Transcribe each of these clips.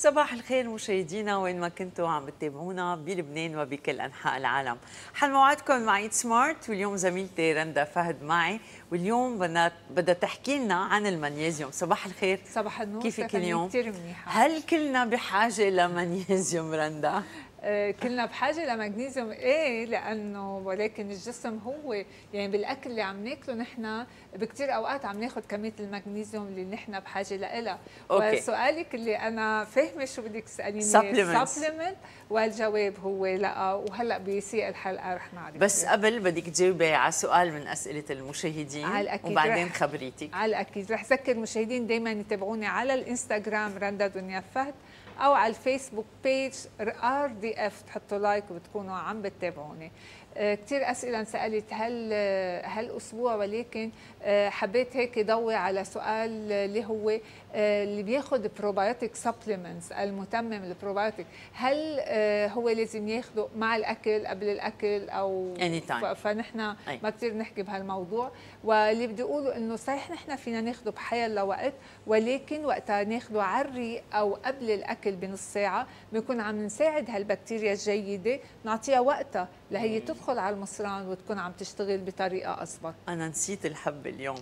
صباح الخير مشاهدينا وين ما كنتوا عم بتتابعونا بلبنان وبكل انحاء العالم. حل موعدكم مع ايت سمارت، واليوم زميلتي رندا فهد معي، واليوم بدها تحكي لنا عن المغنيسيوم. صباح الخير. صباح النور. كيفك اليوم؟ كثير منيحه. هل كلنا بحاجه لمغنيسيوم رندا؟ كلنا بحاجه لمغنيسيوم، ايه، لانه ولكن الجسم هو يعني بالاكل اللي عم ناكله نحن بكثير اوقات عم ناخذ كميه المغنيسيوم اللي نحن بحاجه لها. وسؤالك اللي انا فاهمه شو بدك تساليني، سبلمنت، والجواب هو لا، وهلا بسياق الحلقه رح نعرف. بس قبل بدك تجاوبي على سؤال من اسئله المشاهدين على الأكيد، وبعدين خبريتك. على الاكيد رح اذكر المشاهدين دائما يتابعوني على الانستغرام رندا دنيا فهد، او على الفيسبوك بيج RDF، تحطوا لايك وبتكونوا عم بتتابعوني. كثير اسئله انسالت هالاسبوع، ولكن حبيت هيك ضوي على سؤال اللي هو اللي بياخذ بروبايوتيك سبلمنتس، المتمم البروبايوتيك، هل هو لازم ياخذه مع الاكل قبل الاكل او فنحن ما كثير نحكي بهالموضوع. واللي بدي اقوله انه صحيح نحن فينا ناخذه بحيلا وقت، ولكن وقتها ناخذه على الريق او قبل الاكل بنص ساعه بنكون عم نساعد هالبكتيريا الجيده، نعطيها وقتها لهي تدخل على المصران وتكون عم تشتغل بطريقه اضبط. انا نسيت الحب اليوم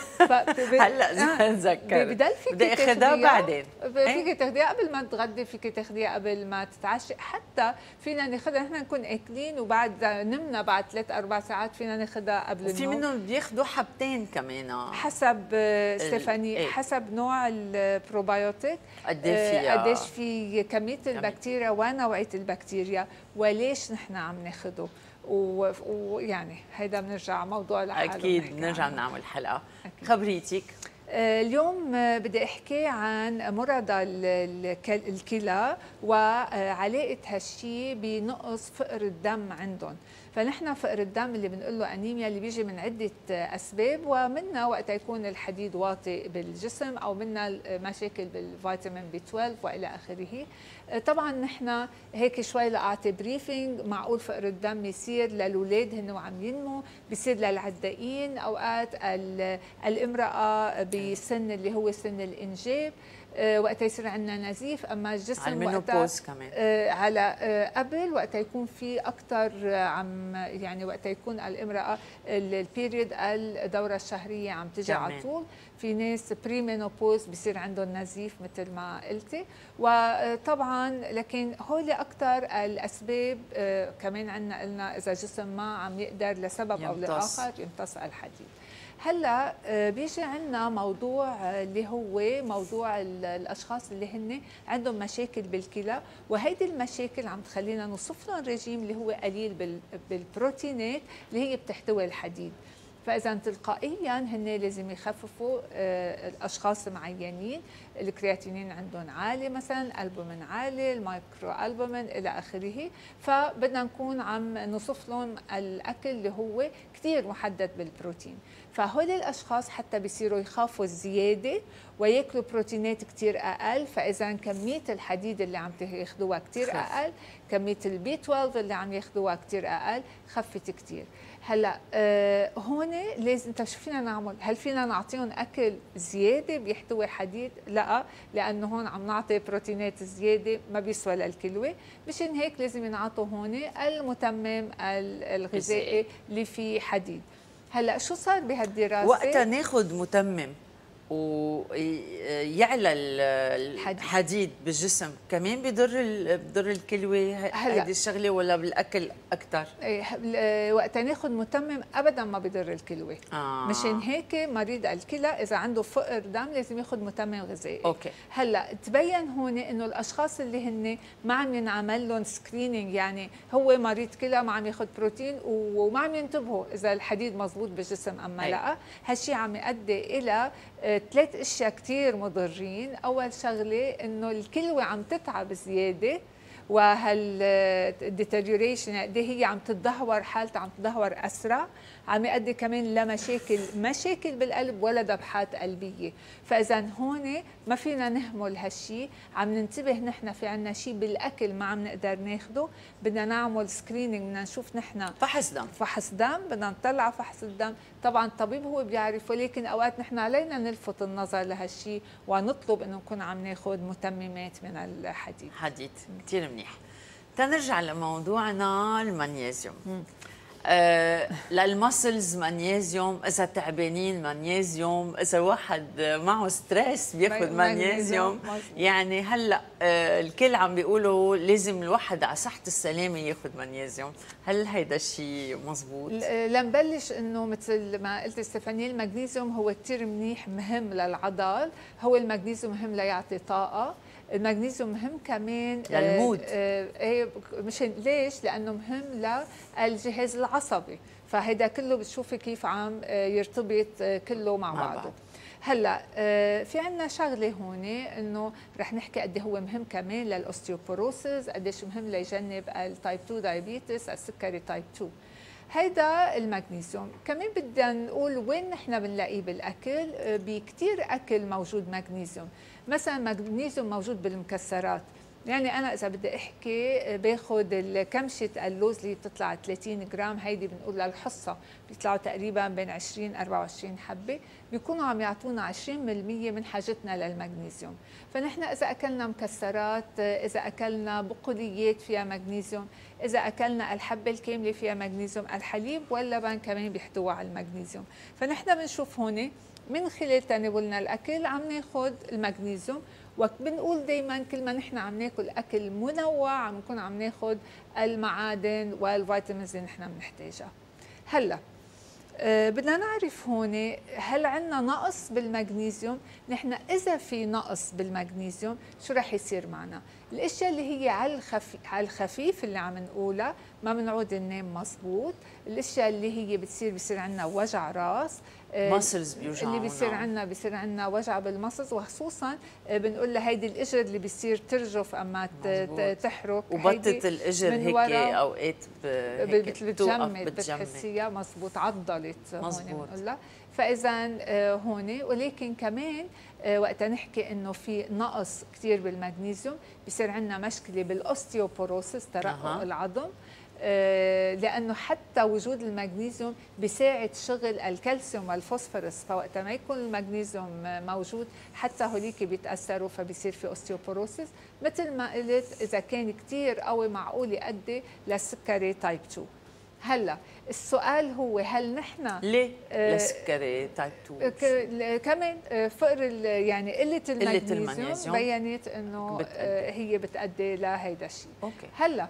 هلا تذكرت بضل فيك بدي اخذها بعدين، فيك تاخذيها قبل ما تتغدي، فيك تاخذيها قبل ما تتعشي، حتى فينا ناخذها نحن نكون اكلين وبعد نمنا بعد 3-4 ساعات فينا ناخذها قبل النوم. في منهم بياخذوا حبتين كمان حسب ستيفاني، حسب نوع البروبايوتيك، قديش في كميه البكتيريا ونوعيه البكتيريا وليش نحن عم ناخذه. ويعني هيدا بنرجع موضوع لحاله، اكيد بنرجع بنعمل حلقه. خبريتك اليوم بدي احكي عن مرضى الكلى وعلاقه هالشيء بنقص فقر الدم عندهم. فنحن فقر الدم اللي بنقول له انيميا اللي بيجي من عده اسباب، ومنها وقت يكون الحديد واطي بالجسم، او منها مشاكل بالفيتامين B12 والى اخره. طبعا نحن هيك شوي لاعطي بريفنج، معقول فقر الدم يصير للاولاد هن وعم ينموا، بيصير للعدائين، اوقات الامراه بسن اللي هو سن الانجاب وقت يصير عندنا نزيف، اما الجسم على المينوبوز كمان على قبل وقت يكون في اكثر عم يعني وقت يكون الامراه البيريود الدوره الشهريه عم تجي على طول. في ناس بري مينوبوز بصير عندهم نزيف مثل ما قلتي. وطبعا لكن هول اكثر الاسباب. كمان عندنا قلنا اذا الجسم ما عم يقدر لسبب او لاخر يمتص الحديد. هلا بيجي عندنا موضوع اللي هو موضوع الاشخاص اللي هن عندهم مشاكل بالكلى، وهيدي المشاكل عم تخلينا نوصف لهم رجيم اللي هو قليل بالبروتينات اللي هي بتحتوي الحديد. فاذا تلقائيا هن لازم يخففوا الاشخاص معينين، الكرياتينين عندهم عالي مثلا، البومين عالي، المايكرو البومين الى اخره، فبدنا نكون عم نوصف لهم الاكل اللي هو كثير محدد بالبروتين. فهول الاشخاص حتى بيصيروا يخافوا الزياده وياكلوا بروتينات كثير اقل، فاذا كميه الحديد اللي عم ياخذوها كثير اقل، كميه الB12 اللي عم ياخذوها كثير اقل، خفت كثير. هلا هون لازم شو فينا نعمل؟ هل فينا نعطيهم اكل زياده بيحتوي حديد؟ لا، لانه هون عم نعطي بروتينات زياده ما بيسوى للكلوه، مشان هيك لازم ينعطوا هون المتمم الغذائي اللي فيه حديد. هلا شو صار بهالدراسه؟ وقتها ناخذ متمم ويعلى الحديد بالجسم كمان بضر الكلوه هيدي الشغله، ولا بالاكل اكثر؟ وقت ناخذ متمم ابدا ما بضر الكلوه. مشان هيك مريض الكلى اذا عنده فقر دم لازم ياخذ متمم غذائي. هلا تبين هون انه الاشخاص اللي هن ما عم ينعمل لهم سكرينينج، يعني هو مريض كلى ما عم ياخذ بروتين وما عم ينتبهوا اذا الحديد مزبوط بالجسم ام لا، هالشيء عم يؤدي الى 3 اشياء كثير مضرين. اول شغله انه الكلوه عم تتعب زياده، وهالديتيريوريشن قد هي عم تتدهور، حالتها عم تتدهور اسرع، عم يؤدي كمان مشاكل بالقلب ولا ذبحات قلبيه. فاذا هون ما فينا نهمل هالشيء، عم ننتبه نحن في عنا شيء بالاكل ما عم نقدر ناخده، بدنا نعمل سكرينينج، بدنا نشوف نحن فحص دم، بدنا نطلع فحص الدم. طبعا الطبيب هو بيعرف، ولكن اوقات نحن علينا نلفت النظر لهالشيء ونطلب انه نكون عم ناخذ متممات من الحديد. كثير منيح. تنرجع لموضوعنا المغنيسيوم. للمسلز مغنيسيوم، اذا تعبانين مغنيسيوم، اذا واحد معه ستريس بياخذ مغنيسيوم. يعني هلا الكل عم بيقولوا لازم الواحد على صحة السلامة ياخذ مغنيسيوم، هل هيدا الشيء مزبوط؟ لنبلش انه مثل ما قلت ستيفاني، المغنيسيوم هو كثير منيح، مهم للعضل، هو المغنيسيوم مهم ليعطي طاقة، المغنيسيوم مهم كمان للمود. مش ليش؟ لانه مهم للجهاز العصبي، فهيدا كله بتشوفي كيف عم يرتبط كله مع بعضه. هلا في عندنا شغله هون انه رح نحكي قد هو مهم كمان للاوستيوبوروسيس، قديش مهم ليجنب التايب 2 دايابيتس، السكري تايب 2. هيدا المغنيسيوم كمان بدنا نقول وين نحن بنلاقيه بالاكل. بكثير اكل موجود مغنيسيوم، مثلا مغنيسيوم موجود بالمكسرات. يعني انا اذا بدي احكي باخذ كمشه اللوز اللي بتطلع 30 جرام، هيدي بنقول للحصه بيطلعوا تقريبا بين 20 24 حبه، بيكونوا عم يعطونا 20% من حاجتنا للمغنيسيوم. فنحن اذا اكلنا مكسرات، اذا اكلنا بقوليات فيها مغنيسيوم، اذا اكلنا الحبه الكامله فيها مغنيسيوم، الحليب واللبن كمان بيحتوي على المغنيسيوم. فنحن بنشوف هون من خلال تناولنا الاكل عم ناخذ المغنيسيوم، وبنقول دائما كل ما نحن عم ناكل اكل منوع عم نكون عم ناخذ المعادن والفيتامينز اللي نحن بنحتاجها. هلا بدنا نعرف هون هل عندنا نقص بالمغنيسيوم؟ نحن اذا في نقص بالمغنيسيوم شو رح يصير معنا؟ الاشياء اللي هي على الخفيف اللي عم نقولها، ما بنعود ننام مزبوط، الاشياء اللي هي بصير عندنا وجع راس، ماسلز بيوجعونا، اللي بيصير عندنا وجع بالمصص، وخصوصا بنقول هيدي الاجر اللي بيصير ترجف اما تحرك، وبطة الاجر هيك اوقات بتجمد، بتحسيها مزبوط، عضلت هون بنقول. فاذا هون، ولكن كمان وقت نحكي انه في نقص كثير بالمغنيسيوم بيصير عندنا مشكله بالاوستيوبوروسيس، ترقق العظم، لانه حتى وجود المغنيسيوم بيساعد شغل الكالسيوم والفوسفورس، فوقت ما يكون المغنيسيوم موجود حتى هوليك بيتاثروا، فبيصير في اوستيوبوروسيس. مثل ما قلت اذا كان كثير قوي معقول يؤدي للسكري تايب 2. هلا السؤال هو هل نحن ليه للسكري تايب 2 كمان فقر يعني قله المغنيسيوم بينت انه هي بتؤدي لهيدا الشيء. هلا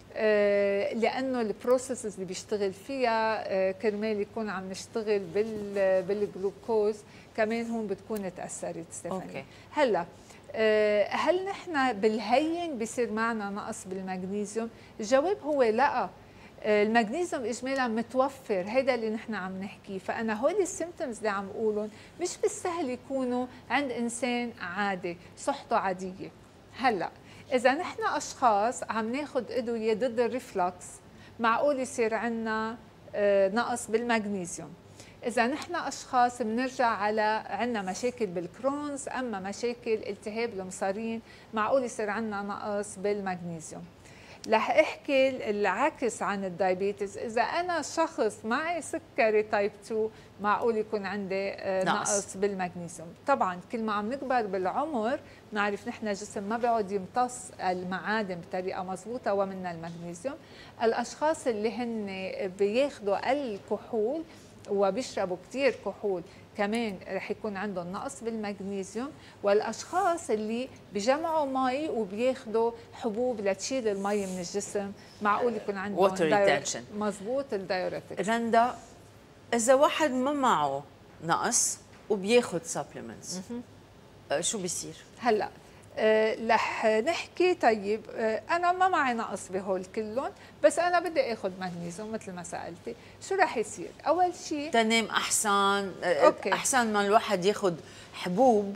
لانه البروسيسز اللي بيشتغل فيها كرمال يكون عم نشتغل بالجلوكوز كمان هون بتكون تاثرت ستيفاني. هلا هل نحن بالهين بيصير معنا نقص بالمغنيسيوم؟ الجواب هو لا، المغنيسيوم اجمالا متوفر، هيدا اللي نحن عم نحكيه. فانا هول السيمبتومز اللي عم اقولهم مش بالسهل يكونوا عند انسان عادي صحته عاديه. هلا اذا نحن اشخاص عم ناخذ ادويه ضد الريفلكس، معقول يصير عندنا نقص بالمغنيسيوم. اذا نحن اشخاص بنرجع على عندنا مشاكل بالكرونز، اما مشاكل التهاب المصارين، معقول يصير عندنا نقص بالمغنيسيوم. رح احكي العكس عن الدايابيتس، اذا انا شخص معي سكري تايب 2 معقول يكون عندي نقص بالمغنيسيوم. طبعا كل ما عم نكبر بالعمر بنعرف نحن الجسم ما بيقعد يمتص المعادن بطريقه مضبوطه ومنها المغنيسيوم. الاشخاص اللي هن بياخذوا الكحول وبيشربوا كثير كحول كمان رح يكون عندهم نقص بالمغنيسيوم. والاشخاص اللي بجمعوا مي وبياخذوا حبوب لتشيل المي من الجسم معقول يكون عندهم مضبوط الدايوريتكس. رندا، اذا واحد ما معه نقص وبياخذ سبلمنتس شو بيصير؟ هلا رح نحكي. طيب انا ما معي نقص بهول كلهم، بس انا بدي اخذ مغنيسيوم مثل ما سالتي، شو رح يصير؟ اول شيء تنام احسن. احسن ما الواحد ياخذ حبوب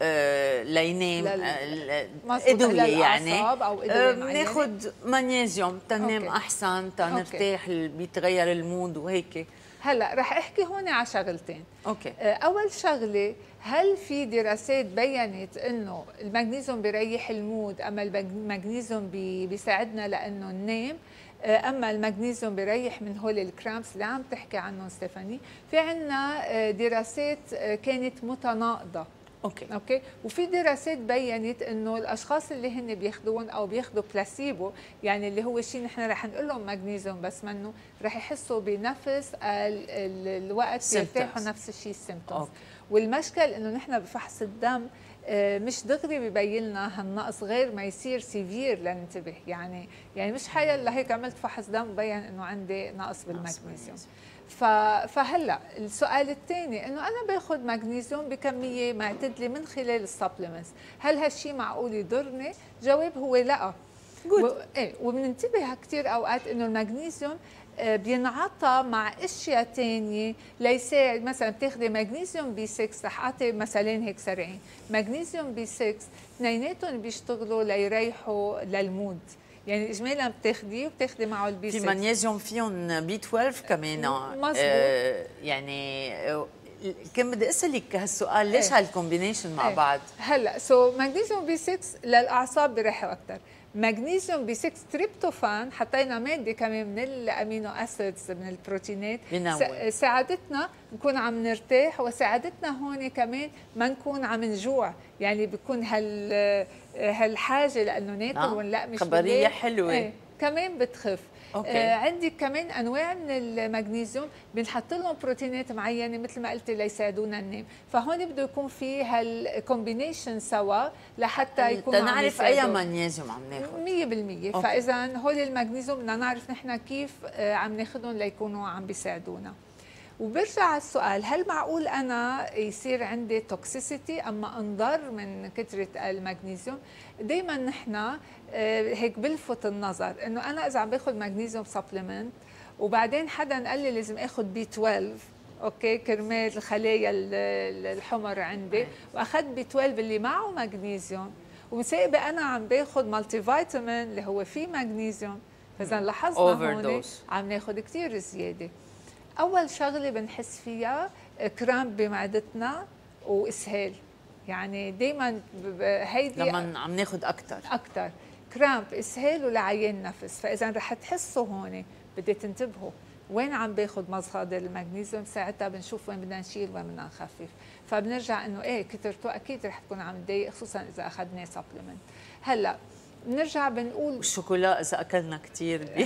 لينام مظبوط، ادويه يعني للأعصاب أو أدوية معينة. بناخذ مغنيسيوم تنام أوكي. احسن تنرتاح بيتغير المود وهيك. هلا رح احكي هون على شغلتين. اوكي. اول شغله، هل في دراسات بينت انه المغنيسيوم بيريح المود، اما المغنيسيوم بيساعدنا لانه ننام، اما المغنيسيوم بيريح من هول الكرامبس اللي عم تحكي عنهم ستيفاني؟ في عنا دراسات كانت متناقضه. اوكي. وفي دراسات بينت انه الاشخاص اللي هن بياخذون او بياخذوا بلاسيبو، يعني اللي هو شيء نحن رح نقول لهم مغنيسيوم بس منه، رح يحسوا بنفس الوقت يرتاحوا نفس الشيء السيمبتومز. والمشكل انه نحن بفحص الدم مش دغري ببين لنا هالنقص غير ما يصير سيفير لننتبه. يعني مش حيلا هيك عملت فحص دم وبين انه عندي نقص بالمغنيسيوم. فهلا السؤال الثاني انه انا باخذ مغنيسيوم بكميه معتدله من خلال السبلمنتس، هل هالشيء معقول يضرني؟ جواب هو لا. وبننتبه كثير اوقات انه المغنيسيوم بينعطى مع اشياء ثانيه ليساعد. مثلا بتاخذي مغنيسيوم بي 6، رح اعطي مثالين هيك سريعين. مغنيسيوم بي 6 اثنيناتهم بيشتغلوا ليريحوا للمود، يعني اجمالا بتاخذيه وبتاخذي معه البي 6. في مغنيسيوم فيهم بي 12 كمان. مظبوط. يعني كان بدي اسالك هالسؤال، ليش هالكومبينيشن مع بعض؟ هلا مغنيسيوم بي 6 للاعصاب بيريحوا اكثر. مغنيسيوم بي 6 تريبتوفان حطينا ماده كمان من الامينو اسيدز من البروتينات ساعدتنا نكون عم نرتاح، وساعدتنا هون كمان ما نكون عم نجوع. يعني بيكون هالحاجه لانه ناكل ونلقمش خبريه حلوه. كمان بتخف. عندي كمان انواع من المغنيسيوم بنحط لهم بروتينات معينه مثل ما قلتي ليساعدونا ننام، فهون بده يكون في هالكومبينيشن سوا لحتى يكون عم نعرف اي مغنيسيوم عم ناخذ 100%. فاذا هول المغنيسيوم بدنا نعرف نحن كيف عم ناخذهم ليكونوا عم بيساعدونا. وبرجع على السؤال، هل معقول انا يصير عندي توكسيسيتي اما انضر من كثره المغنيسيوم؟ دائما نحن هيك بلفت النظر انه انا اذا عم باخذ مغنيسيوم سبلمنت وبعدين حدا قال لي لازم اخذ بي 12 اوكي كرمال الخلايا الحمر عندي، واخذت بي 12 اللي معه مغنيسيوم، ومساقبه انا عم باخذ مالتي فيتامين اللي هو فيه مغنيسيوم، فاذا لاحظنا هون عم ناخذ كثير زياده. أول شغلة بنحس فيها كرامب بمعدتنا وإسهال، يعني دايما هيدي لما عم ناخذ أكثر كرامب، إسهال ولعيان نفس. فإذا رح تحسوا هون بدي تنتبهوا وين عم باخذ مصادر المغنيسيوم، ساعتها بنشوف وين بدنا نشيل وين بدنا نخفف. فبنرجع إنه كترته أكيد رح تكون عم تضايق، خصوصا إذا أخذنا سبلمنت. هلا بنرجع بنقول الشوكولا إذا أكلنا كثير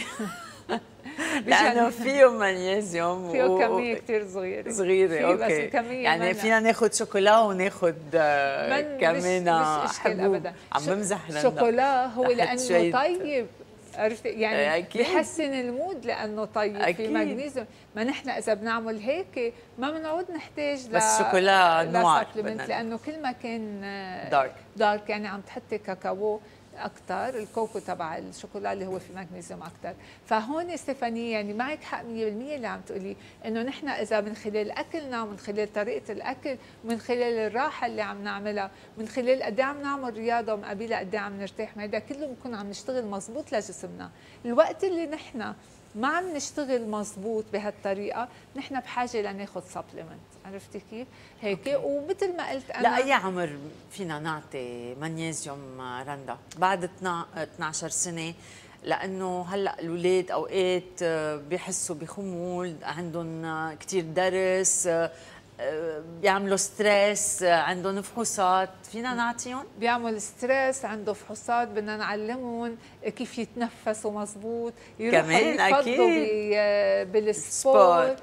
لأنه فيه مغنيسيوم، فيه كمية كثير صغيرة. اوكي، يعني فينا ناخذ شوكولا وناخذ كمان حبوب. عم بمزح الشوكولا هو لأنه طيب، عرفتي؟ يعني بحسن المود لأنه طيب. في مغنيسيوم. ما نحن إذا بنعمل هيك ما بنعود نحتاج بس شوكولا نوع، لأنه كل ما كان دارك يعني عم تحطي كاكاو اكثر، الكوكو تبع الشوكولا اللي هو في مغنيسيوم اكثر. فهون ستيفاني يعني معك حق 100% اللي عم تقولي انه نحن اذا من خلال اكلنا ومن خلال طريقه الاكل ومن خلال الراحه اللي عم نعملها، من خلال قد عم نعمل رياضه ومقابلها قد عم نرتاح، ما هذا كله بنكون عم نشتغل مزبوط لجسمنا. الوقت اللي نحن ما عم نشتغل مزبوط بهالطريقه نحن بحاجه لناخذ سبلمنت. عرفتي كيف؟ هيك. ومثل ما قلت انا، لا اي عمر فينا نعطي مغنيسيوم رندا؟ بعد 12 سنه، لانه هلا الاولاد اوقات بيحسوا بخمول، عندهم كثير درس، بيعملوا ستريس، عندهم فحوصات، فينا نعطيهم؟ بيعمل ستريس، عنده فحوصات، بدنا نعلمهم كيف يتنفسوا مزبوط، يروحوا يفضوا بالسبور.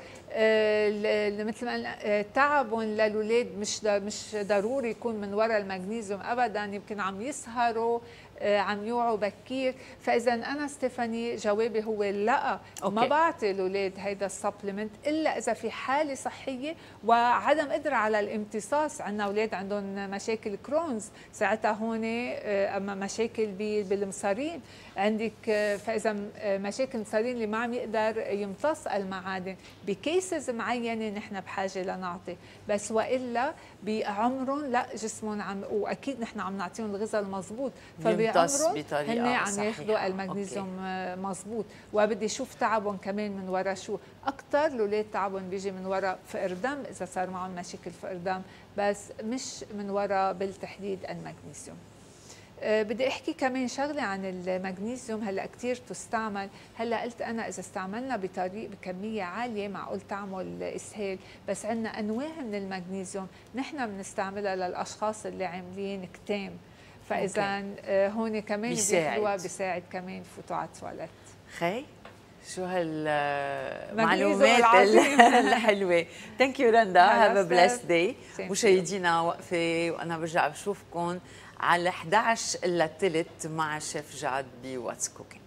مثل ما تعبهم للاولاد مش ضروري يكون من وراء المغنيسيوم ابدا، يمكن عم يسهروا، عم يوعوا بكير. فاذا انا ستيفاني جوابي هو لا. ما بعطي الاولاد هيدا السبلمنت الا اذا في حاله صحيه وعدم قدره على الامتصاص. عندنا اولاد عندهم مشاكل كرونز، ساعتها هون اما مشاكل بالمصارين عندك، فاذا مشاكل المصارين اللي ما عم يقدر يمتص المعادن، بكيس بيسز معينه نحن بحاجه لنعطي، بس والا بعمرهم لا جسمهم واكيد نحن عم نعطيهم الغذاء المضبوط، فبعمرهم هن عم ياخذوا المغنيسيوم مضبوط. وبدي اشوف تعبهم كمان من وراء شو، اكثر الاولاد تعبهم بيجي من وراء فقر دم اذا صار معهم مشاكل فقر دم، بس مش من وراء بالتحديد المغنيسيوم. بدي احكي كمان شغله عن المغنيسيوم. هلا كثير تستعمل، هلا قلت انا اذا استعملنا بكميه عاليه معقول تعمل اسهال، بس عندنا انواع من المغنيسيوم نحن بنستعملها للاشخاص اللي عاملين كتام، فاذا هون كمان بياخذوها بيساعد كمان يفوتوا على التواليت. خي شو هالمعلومات الحلوه. ثانك يو رندا، هاف ا بليسد داي. مشاهدينا وقفه وانا برجع بشوفكم على 11 الا ثلث مع شيف جاد بواتس كوكينج.